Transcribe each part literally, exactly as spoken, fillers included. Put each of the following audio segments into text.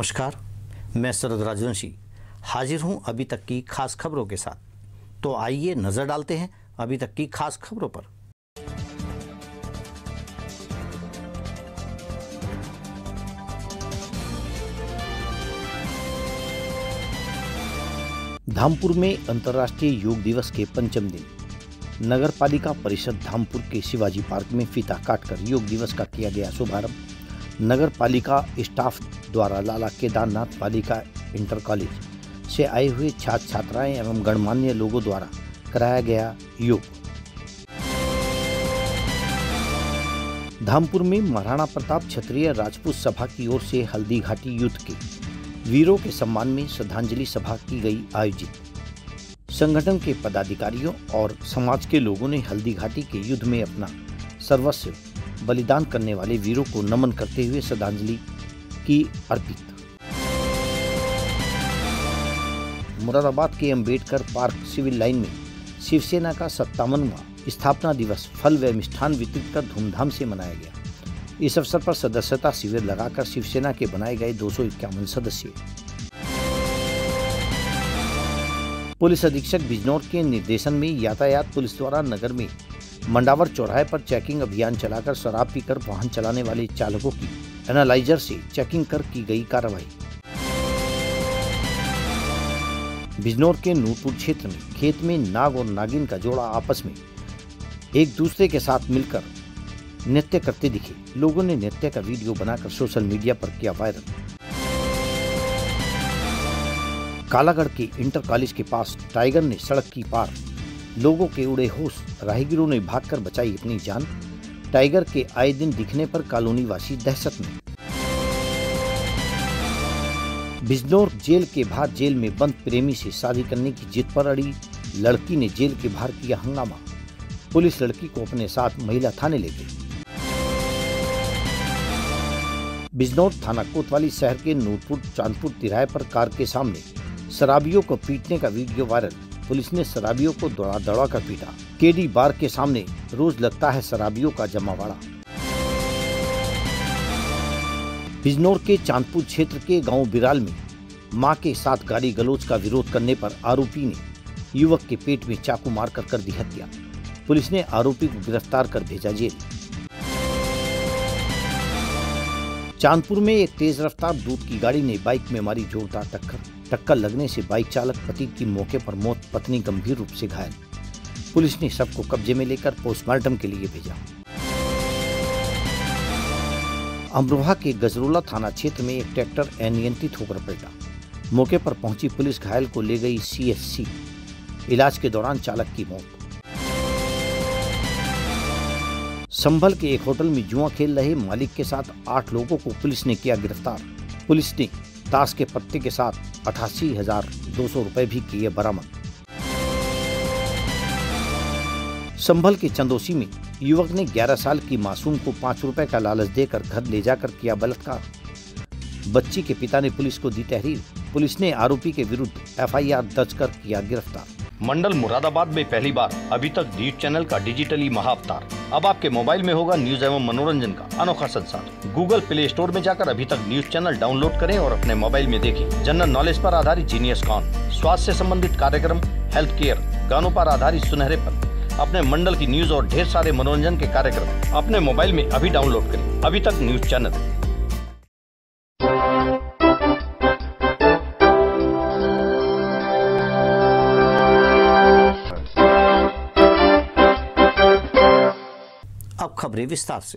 नमस्कार, मैं शरद राजवंशी हाजिर हूं अभी तक की खास खबरों के साथ। तो आइए नजर डालते हैं अभी तक की खास खबरों पर। धामपुर में अंतर्राष्ट्रीय योग दिवस के पंचम दिन नगर पालिका परिषद धामपुर के शिवाजी पार्क में फीता काटकर योग दिवस का किया गया शुभारंभ। नगर पालिका स्टाफ द्वारा लाला केदारनाथ बालिका इंटर कॉलेज से आए हुए छात्र छात्राएं एवं गणमान्य लोगों द्वारा कराया गया योग। धामपुर में महाराणा प्रताप क्षत्रिय राजपूत सभा की ओर से हल्दी घाटी युद्ध के वीरों के सम्मान में श्रद्धांजलि सभा की गई आयोजित। संगठन के पदाधिकारियों और समाज के लोगों ने हल्दी घाटी के युद्ध में अपना सर्वस्व बलिदान करने वाले वीरों को नमन करते हुए श्रद्धांजलि की अर्पित। मुरादाबाद के अंबेडकर पार्क सिविल लाइन में शिवसेना का सत्तावनवां स्थापना दिवस फल व मिष्ठान वितरित कर धूमधाम से मनाया गया। इस अवसर पर सदस्यता शिविर लगाकर शिवसेना के बनाए गए दो सौ इक्यावन सदस्य। पुलिस अधीक्षक बिजनौर के निर्देशन में यातायात पुलिस द्वारा नगर में मंडावर चौराहे पर चेकिंग अभियान चलाकर शराब पीकर वाहन चलाने वाले चालकों की एनालाइजर से चेकिंग कर की गई कार्रवाई। बिजनौर के नूरपुर क्षेत्र में खेत में नाग और नागिन का जोड़ा आपस में एक दूसरे के साथ मिलकर नृत्य करते दिखे। लोगों ने नृत्य का वीडियो बनाकर सोशल मीडिया पर किया वायरल। कालागढ़ के इंटर कॉलेज के पास टाइगर ने सड़क की पार, लोगों के उड़े होश, राहगीरों ने भागकर बचाई अपनी जान। टाइगर के आए दिन दिखने पर कॉलोनी वासी दहशत में। बिजनौर जेल के बाहर जेल में बंद प्रेमी से शादी करने की जिद पर अड़ी लड़की ने जेल के बाहर किया हंगामा। पुलिस लड़की को अपने साथ महिला थाने ले गई। बिजनौर थाना कोतवाली शहर के नूरपुर चांदपुर तिराहे पर कार के सामने शराबियों को पीटने का वीडियो वायरल। पुलिस ने शराबियों को दौड़ा दौड़ा कर पीटा। केडी बार के सामने रोज लगता है शराबियों का जमावाड़ा। बिजनौर के चांदपुर क्षेत्र के गांव बिराल में मां के साथ गाली गलौज का विरोध करने पर आरोपी ने युवक के पेट में चाकू मारकर कर दी हत्या। पुलिस ने आरोपी को गिरफ्तार कर भेजा जेल। चांदपुर में एक तेज रफ्तार दूध की गाड़ी ने बाइक में मारी जोरदार टक्कर। टक्कर लगने से बाइक चालक पति की मौके पर मौत, पत्नी गंभीर रूप से घायल। पुलिस ने शव को कब्जे में लेकर पोस्टमार्टम के लिए भेजा। अमरोहा के गजरोला थाना क्षेत्र में एक ट्रैक्टर अनियंत्रित होकर पलटा। मौके पर पहुंची पुलिस घायल को ले गई सी एच सी। इलाज के दौरान चालक की मौत। संभल के एक होटल में जुआ खेल रहे मालिक के साथ आठ लोगों को पुलिस ने किया गिरफ्तार। पुलिस ने ताश के पत्ते के साथ अठासी हजार दो सौ रुपए भी किए बरामद। संभल के चंदोसी में युवक ने ग्यारह साल की मासूम को पाँच रुपए का लालच देकर घर ले जाकर किया बलात्कार। बच्ची के पिता ने पुलिस को दी तहरीर। पुलिस ने आरोपी के विरुद्ध एफ आई आर दर्ज कर किया गिरफ्तार। मंडल मुरादाबाद में पहली बार अभी तक न्यूज चैनल का डिजिटली महाअवतार। अब आपके मोबाइल में होगा न्यूज एवं मनोरंजन का अनोखा संसार। गूगल प्ले स्टोर में जाकर अभी तक न्यूज चैनल डाउनलोड करें और अपने मोबाइल में देखें। जनरल नॉलेज पर आधारित जीनियस कॉन, स्वास्थ्य से संबंधित कार्यक्रम, हेल्थ केयर, गानों पर आधारित सुनहरे पल, अपने मंडल की न्यूज और ढेर सारे मनोरंजन के कार्यक्रम अपने मोबाइल में अभी डाउनलोड करें। अभी तक न्यूज चैनल। अब खबरें विस्तार से।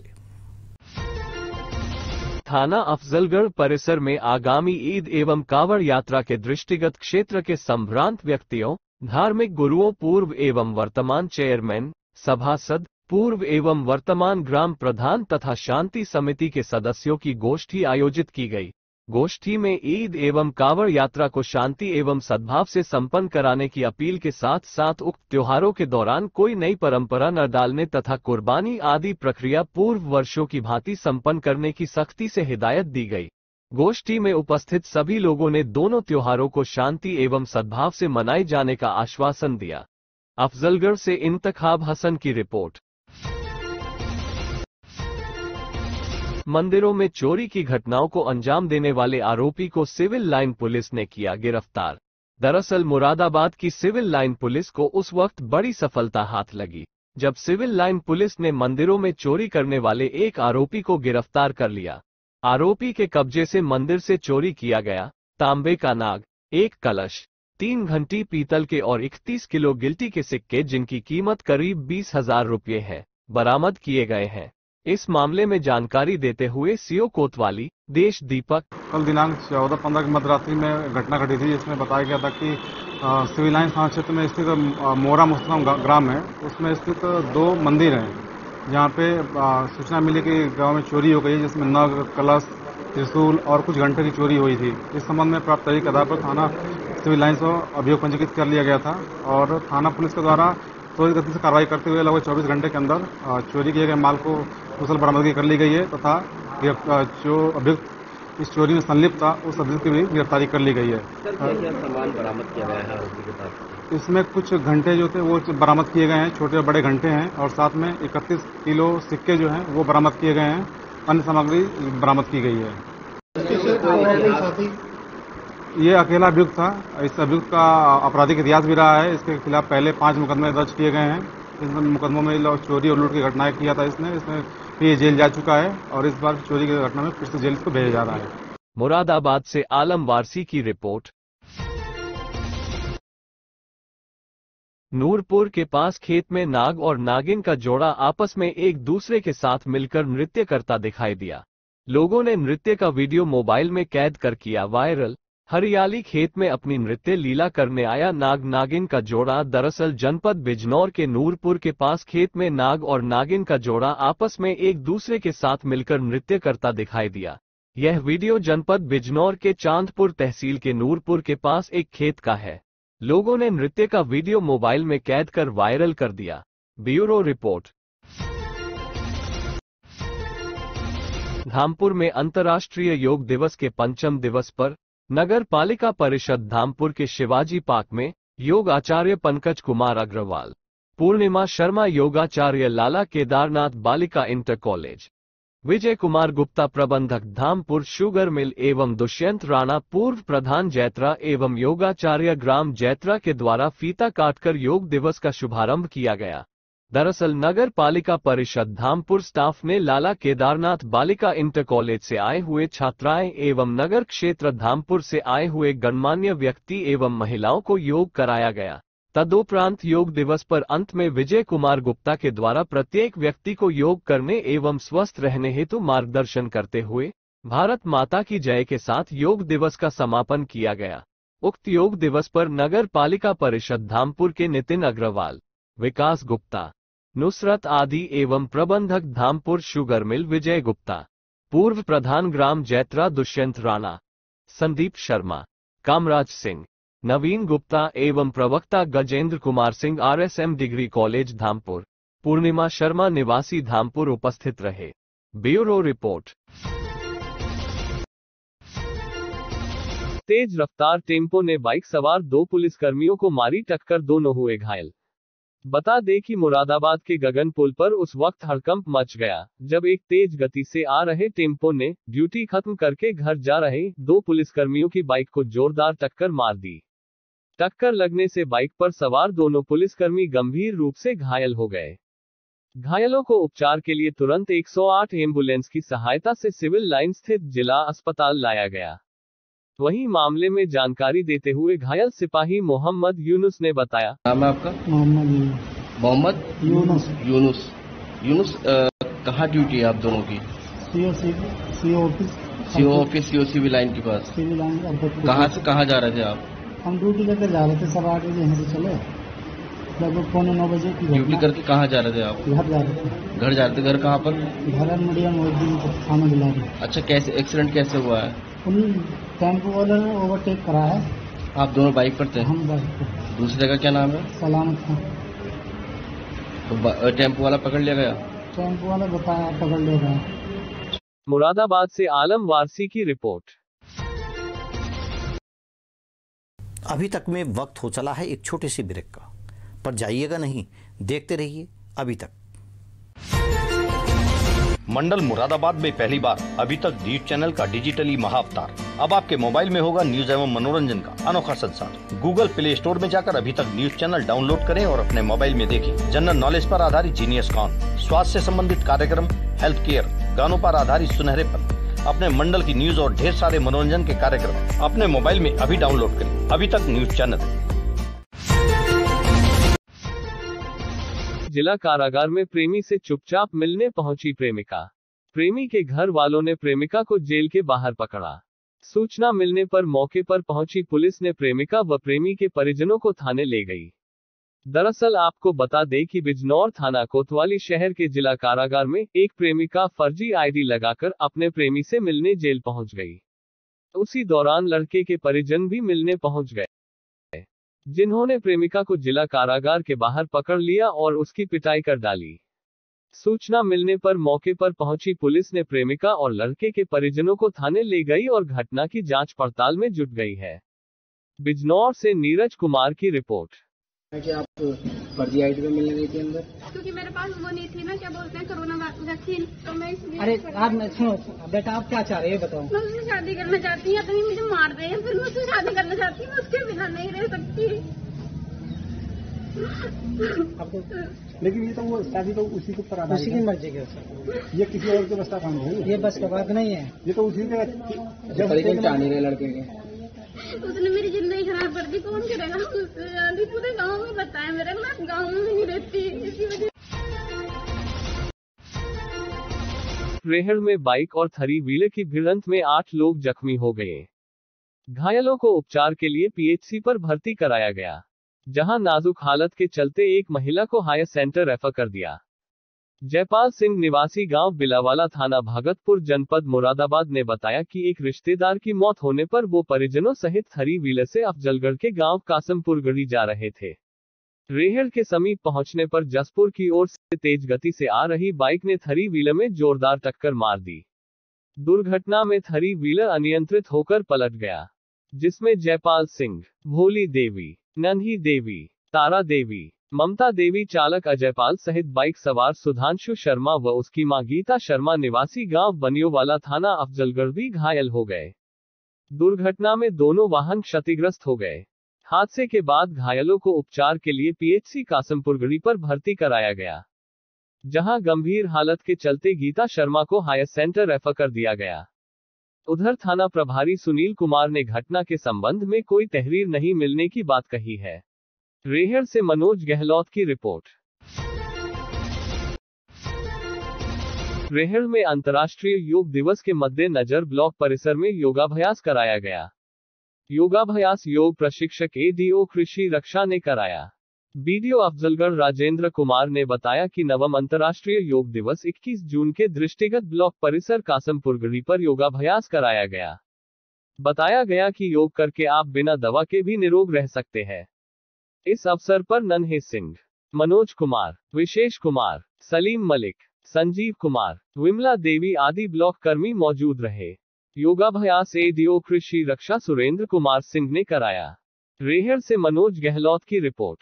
थाना अफजलगढ़ परिसर में आगामी ईद एवं कांवड़ यात्रा के दृष्टिगत क्षेत्र के संभ्रांत व्यक्तियों, धार्मिक गुरुओं, पूर्व एवं वर्तमान चेयरमैन, सभासद, पूर्व एवं वर्तमान ग्राम प्रधान तथा शांति समिति के सदस्यों की गोष्ठी आयोजित की गई। गोष्ठी में ईद एवं कांवड़ यात्रा को शांति एवं सद्भाव से संपन्न कराने की अपील के साथ साथ उक्त त्योहारों के दौरान कोई नई परंपरा न डालने तथा कुर्बानी आदि प्रक्रिया पूर्व वर्षों की भांति संपन्न करने की सख्ती से हिदायत दी गई। गोष्ठी में उपस्थित सभी लोगों ने दोनों त्योहारों को शांति एवं सद्भाव से मनाए जाने का आश्वासन दिया। अफजलगढ़ से इंतखाब हसन की रिपोर्ट। मंदिरों में चोरी की घटनाओं को अंजाम देने वाले आरोपी को सिविल लाइन पुलिस ने किया गिरफ्तार। दरअसल मुरादाबाद की सिविल लाइन पुलिस को उस वक्त बड़ी सफलता हाथ लगी जब सिविल लाइन पुलिस ने मंदिरों में चोरी करने वाले एक आरोपी को गिरफ्तार कर लिया। आरोपी के कब्जे से मंदिर से चोरी किया गया तांबे का नाग, एक कलश, तीन घंटी पीतल के और इकतीस किलो गिल्टी के सिक्के जिनकी कीमत करीब बीस हजार रुपये है, बरामद किए गए हैं। इस मामले में जानकारी देते हुए सीओ कोतवाली देश दीपक, कल दिनांक चौदह पंद्रह की मध्यरात्रि में घटना घटी थी जिसमें बताया गया था कि सिविल लाइन थाना क्षेत्र में स्थित मोरा मुस्तफा ग्राम है, उसमें स्थित दो मंदिर हैं जहाँ पे सूचना मिली कि गांव में चोरी हो गई है जिसमें नग, कलश, त्रिशूल और कुछ घंटे की चोरी हुई थी। इस संबंध में प्राप्त तहरीर के आधार पर थाना सिविल लाइन को अभियोग पंजीकृत कर लिया गया था और थाना पुलिस के द्वारा त्वरित गति से कार्रवाई करते हुए लगभग चौबीस घंटे के अंदर चोरी किए गए माल को कुशल बरामदगी कर ली गई है तथा जो अभियुक्त इस चोरी में संलिप्त था उस अभियुक्त की भी गिरफ्तारी कर ली गई है। सर, क्या क्या सामान बरामद किया गया है आरोपी के पास? इसमें कुछ घंटे जो थे वो बरामद किए गए हैं, छोटे और बड़े घंटे हैं और साथ में इकतीस किलो सिक्के जो हैं वो बरामद किए गए हैं। अन्य सामग्री बरामद की गई है। ये अकेला अभियुक्त था। इस अभियुक्त का आपराधिक इतिहास भी रहा है। इसके खिलाफ पहले पांच मुकदमे दर्ज किए गए हैं। इन मुकदमों में चोरी और लूट की घटनाएं किया था इसने इसमें ये जेल जा चुका है और इस बार चोरी की घटना में फिर से जेल को भेजा जा रहा है। मुरादाबाद से आलम वारसी की रिपोर्ट। नूरपुर के पास खेत में नाग और नागिन का जोड़ा आपस में एक दूसरे के साथ मिलकर नृत्य करता दिखाई दिया। लोगों ने नृत्य का वीडियो मोबाइल में कैद कर किया वायरल। हरियाली खेत में अपनी नृत्य लीला करने आया नाग नागिन का जोड़ा। दरअसल जनपद बिजनौर के नूरपुर के पास खेत में नाग और नागिन का जोड़ा आपस में एक दूसरे के साथ मिलकर नृत्य करता दिखाई दिया। यह वीडियो जनपद बिजनौर के चांदपुर तहसील के नूरपुर के पास एक खेत का है। लोगों ने नृत्य का वीडियो मोबाइल में कैद कर वायरल कर दिया। Bureau report. धामपुर में अंतर्राष्ट्रीय योग दिवस के पंचम दिवस पर नगर पालिका परिषद धामपुर के शिवाजी पार्क में योग आचार्य पंकज कुमार अग्रवाल, पूर्णिमा शर्मा योगाचार्य लाला केदारनाथ बालिका इंटर कॉलेज, विजय कुमार गुप्ता प्रबंधक धामपुर शुगर मिल एवं दुष्यंत राणा पूर्व प्रधान जैत्रा एवं योगाचार्य ग्राम जैत्रा के द्वारा फीता काटकर योग दिवस का शुभारंभ किया गया। दरअसल नगर पालिका परिषद धामपुर स्टाफ ने लाला केदारनाथ बालिका इंटर कॉलेज से आए हुए छात्राएं एवं नगर क्षेत्र धामपुर से आए हुए गणमान्य व्यक्ति एवं महिलाओं को योग कराया गया। तदुपरांत योग दिवस पर अंत में विजय कुमार गुप्ता के द्वारा प्रत्येक व्यक्ति को योग करने एवं स्वस्थ रहने हेतु मार्गदर्शन करते हुए भारत माता की जय के साथ योग दिवस का समापन किया गया। उक्त योग दिवस पर नगर पालिका परिषद धामपुर के नितिन अग्रवाल, विकास गुप्ता, नुसरत आदि एवं प्रबंधक धामपुर शुगर मिल विजय गुप्ता, पूर्व प्रधान ग्राम जैत्रा दुष्यंत राणा, संदीप शर्मा, कामराज सिंह, नवीन गुप्ता एवं प्रवक्ता Gajendra Kumar Singh RSM degree college Dhampur, Purnima Sharma निवासी धामपुर उपस्थित रहे। Bureau report. तेज रफ्तार टेम्पो ने बाइक सवार दो पुलिसकर्मियों को मारी टक्कर, दोनों हुए घायल। बता दें कि मुरादाबाद के गगन पुल पर उस वक्त हड़कंप मच गया जब एक तेज गति से आ रहे टेम्पो ने ड्यूटी खत्म करके घर जा रहे दो पुलिसकर्मियों की बाइक को जोरदार टक्कर मार दी। टक्कर लगने से बाइक पर सवार दोनों पुलिसकर्मी गंभीर रूप से घायल हो गए। घायलों को उपचार के लिए तुरंत एक सौ आठ एम्बुलेंस की सहायता से सिविल लाइन स्थित जिला अस्पताल लाया गया। वहीं मामले में जानकारी देते हुए घायल सिपाही मोहम्मद यूनुस ने बताया। नाम है आपका? मोहम्मद मोहम्मद यूनुस। यूनुस यूनुस कहाँ ड्यूटी है आप दोनों की? CO CO office CO office CO civil line के पास। सिविल लाइन कहाँ से कहाँ जा रहे थे आप? हम ड्यूटी करके जा रहे थे, सवा आठ बजे यहाँ से चले, लगभग पौने नौ बजे की ड्यूटी करके कहाँ जा रहे थे आप? घर जा रहे थे। घर जा रहे थे। घर कहाँ पर? घर मीडियम थाना दिला रहे। अच्छा, कैसे एक्सीडेंट कैसे हुआ है? उन टेम्पो वाले ने ओवरटेक करा है। आप दोनों बाइक पर थे? हम बाइक पर। दूसरे का क्या नाम है? सलामत था। तो टेम्पो वाला पकड़ लिया गया? टेम्पो वाला बताया पकड़ लिया गया। मुरादाबाद से आलम वारसी की रिपोर्ट। अभी तक में वक्त हो चला है एक छोटे से ब्रेक का, पर जाइएगा नहीं, देखते रहिए अभी तक। मंडल मुरादाबाद में पहली बार अभी तक न्यूज चैनल का डिजिटली महाअवतार। अब आपके मोबाइल में होगा न्यूज एवं मनोरंजन का अनोखा संसार। गूगल प्ले स्टोर में जाकर अभी तक न्यूज चैनल डाउनलोड करें और अपने मोबाइल में देखें जनरल नॉलेज पर आधारित जीनियस कॉन, स्वास्थ्य से संबंधित कार्यक्रम, हेल्थ केयर, गानों पर आधारित सुनहरे पल, अपने मंडल की न्यूज और ढेर सारे मनोरंजन के कार्यक्रम अपने मोबाइल में अभी डाउनलोड करें। अभी तक न्यूज चैनल। जिला कारागार में प्रेमी से चुपचाप मिलने पहुंची प्रेमिका। प्रेमी के घर वालों ने प्रेमिका को जेल के बाहर पकड़ा। सूचना मिलने पर मौके पर पहुंची पुलिस ने प्रेमिका व प्रेमी के परिजनों को थाने ले गई। दरअसल आपको बता दें कि बिजनौर थाना कोतवाली शहर के जिला कारागार में एक प्रेमिका फर्जी आईडी लगाकर अपने प्रेमी से मिलने जेल पहुंच गई। उसी दौरान लड़के के परिजन भी मिलने पहुंच गए, जिन्होंने प्रेमिका को जिला कारागार के बाहर पकड़ लिया और उसकी पिटाई कर डाली। सूचना मिलने पर मौके पर पहुंची पुलिस ने प्रेमिका और लड़के के परिजनों को थाने ले गई और घटना की जांच पड़ताल में जुट गई है। बिजनौर से नीरज कुमार की रिपोर्ट। कि आप फर्जी आईडी पे मिलने गई थी अंदर? क्योंकि मेरे पास वो नहीं थी ना, क्या बोलते हैं, कोरोना वैक्सीन, तो मैं इसलिए। अरे आप सुनो बेटा, आप क्या चाह रहे हैं बताओ। मैं उससे शादी करना चाहती हूँ, तो मुझे मार दे, फिर मैं उससे शादी करना चाहती हूँ, उसके बिना नहीं रह सकती। आपको लेकिन ये तो वो शादी तो उसी के ऊपर उसी की मर्जी के सर, ये किसी और के बस का काम है, ये बस का बात नहीं है, ये तो उसी के जब चाह नहीं रहे लड़के के। उसने मेरी जिंदगी खराब कर दी, कौन करेगा उससे शादी? पूरे गाँव में बताया मेरे, मैं गाँव में नहीं रहती इसी वजह। रेहड़ में बाइक और थ्री व्हीलर की भिड़ंत में आठ लोग जख्मी हो गए। घायलों को उपचार के लिए पीएचसी पर भर्ती कराया गया, जहां नाजुक हालत के चलते एक महिला को हायर सेंटर रेफर कर दिया। जयपाल सिंह निवासी गांव बिलावाला थाना भगतपुर जनपद मुरादाबाद ने बताया कि एक रिश्तेदार की मौत होने पर वो परिजनों सहित थ्री व्हीलर से अफजलगढ़ के गांव कासमपुरगढ़ी जा रहे थे। रेहड़ के समीप पहुंचने पर जसपुर की ओर से तेज गति से आ रही बाइक ने थ्री व्हीलर में जोरदार टक्कर मार दी। दुर्घटना में थ्री व्हीलर अनियंत्रित होकर पलट गया, जिसमें जयपाल सिंह, भोली देवी, नन्ही देवी, तारा देवी, ममता देवी, चालक अजयपाल सहित बाइक सवार सुधांशु शर्मा व उसकी मां गीता शर्मा निवासी गांव बनियोवाला थाना अफजलगढ़ भी घायल हो गए। दुर्घटना में दोनों वाहन क्षतिग्रस्त हो गए। हादसे के बाद घायलों को उपचार के लिए पीएचसी कासमपुरगढ़ी पर भर्ती कराया गया, जहां गंभीर हालत के चलते गीता शर्मा को हायर सेंटर रेफर कर दिया गया। उधर थाना प्रभारी सुनील कुमार ने घटना के संबंध में कोई तहरीर नहीं मिलने की बात कही है। रेहड़ से मनोज गहलोत की रिपोर्ट। रेहड़ में अंतर्राष्ट्रीय योग दिवस के मद्देनजर ब्लॉक परिसर में योगाभ्यास कराया गया। योगाभ्यास योग प्रशिक्षक एडीओ कृषि रक्षा ने कराया। बीडीओ अफजलगढ़ राजेंद्र कुमार ने बताया कि नवम अंतर्राष्ट्रीय योग दिवस इक्कीस जून के दृष्टिगत ब्लॉक परिसर कासमपुरगढ़ी पर योगाभ्यास कराया गया। बताया गया कि योग करके आप बिना दवा के भी निरोग रह सकते हैं। इस अवसर पर नन्हे सिंह, मनोज कुमार, विशेष कुमार, सलीम मलिक, संजीव कुमार, विमला देवी आदि ब्लॉक कर्मी मौजूद रहे। योगाभ्यास एडीओ कृषि रक्षा सुरेंद्र कुमार सिंह ने कराया। रेहड़ से मनोज गहलोत की रिपोर्ट।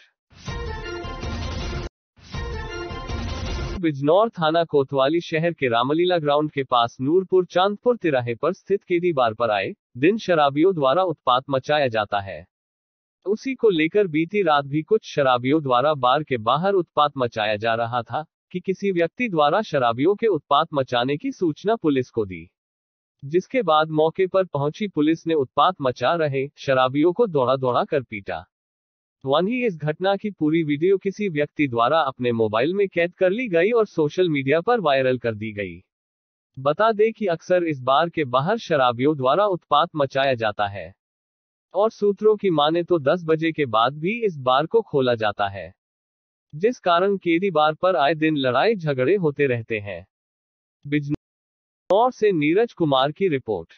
बिजनौर थाना कोतवाली शहर के रामलीला ग्राउंड के पास नूरपुर चांदपुर तिराहे पर स्थित केडी बार पर आए दिन शराबियों द्वारा उत्पात मचाया जाता है। उसी को लेकर बीती रात भी कुछ शराबियों द्वारा बार के बाहर उत्पात मचाया जा रहा था कि किसी व्यक्ति द्वारा शराबियों के उत्पात मचाने की सूचना पुलिस को दी, जिसके बाद मौके पर पहुंची पुलिस ने उत्पात मचा रहे शराबियों को दौड़ा दौड़ा कर पीटा। वहीं इस घटना की पूरी वीडियो किसी व्यक्ति द्वारा अपने मोबाइल में कैद कर ली गई और सोशल मीडिया पर वायरल कर दी गई। बता दें कि अक्सर इस बार के बाहर शराबियों द्वारा उत्पात मचाया जाता है और सूत्रों की माने तो दस बजे के बाद भी इस बार को खोला जाता है, जिस कारण केडी बार पर आए दिन लड़ाई झगड़े होते रहते हैं। बिजनौर से नीरज कुमार की रिपोर्ट।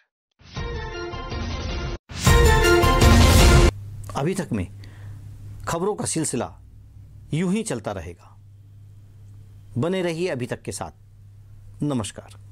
अभी तक में खबरों का सिलसिला यूं ही चलता रहेगा। बने रहिए अभी तक के साथ। नमस्कार।